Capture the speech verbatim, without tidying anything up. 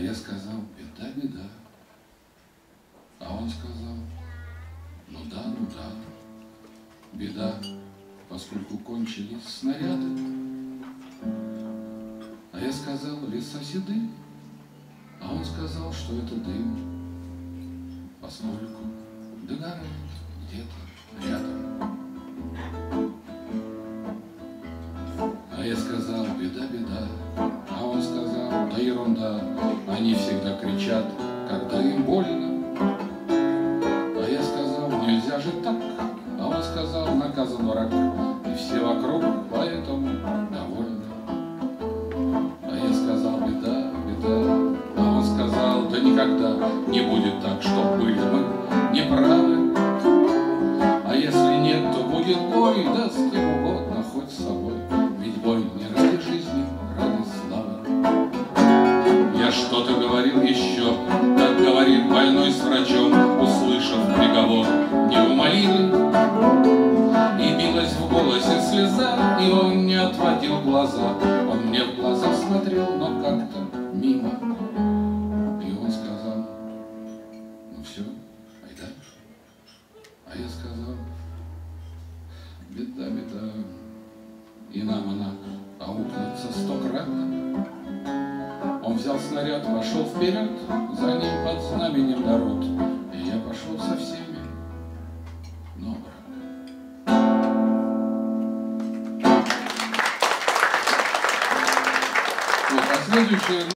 я сказал: беда, беда. А он сказал: ну да, ну да, беда, поскольку кончились снаряды. А я сказал: леса седы. А он сказал, что это дым, поскольку догорает где-то рядом. А я сказал: беда, беда. А он сказал: да ерунда, они всегда кричат, когда им больно. А я сказал: нельзя же так. А он сказал: наказан враг, и все вокруг поэтому довольны. А я сказал: беда, беда. А он сказал: да никогда не будет так, чтоб были мы неправы. А если нет, то будет бой, да с кем угодно, хоть с собой. Ведь бой не ради жизни, ради славы. Я что-то говорил еще, как говорит больной с врачом, услышав приговор неумолимый. И билась в голосе слеза, и он не отводил глаза. Он мне в глаза смотрел, но как-то мимо. И он сказал: ну все, айда. А я сказал: беда, беда, и нам она аукнется стократно. Он взял снаряд, пошел вперед, за ним под знаменем народ. И я пошел со всеми, но брат. Вот, а следующее...